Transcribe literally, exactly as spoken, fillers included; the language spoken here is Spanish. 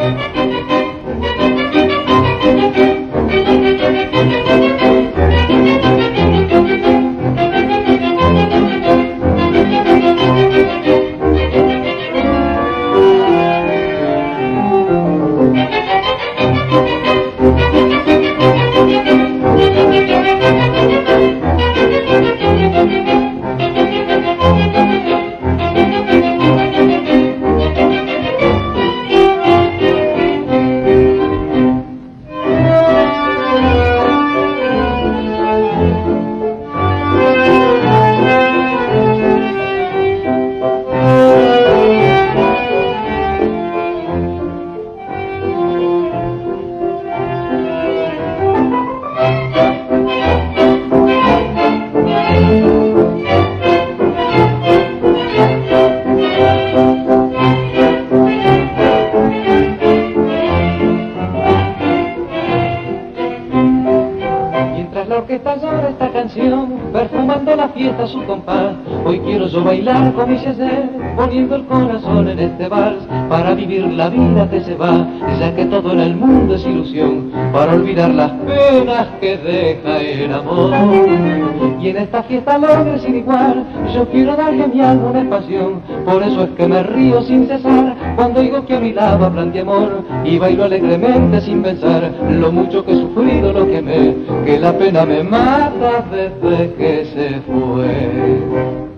La orquesta llora esta canción, perfumando la fiesta su compás. Hoy quiero yo bailar con mi César, poniendo el corazón en este vals, para vivir la vida que se va, ya que todo en el mundo es ilusión, para olvidar las penas que deja el amor. Y en esta fiesta alegre sin igual, yo quiero darle a mi alma una pasión, por eso es que me río sin cesar, cuando digo que a mi lado hablan de amor, y bailo alegremente sin pensar lo mucho que he sufrido, lo que me, que la pena me mata desde que se fue.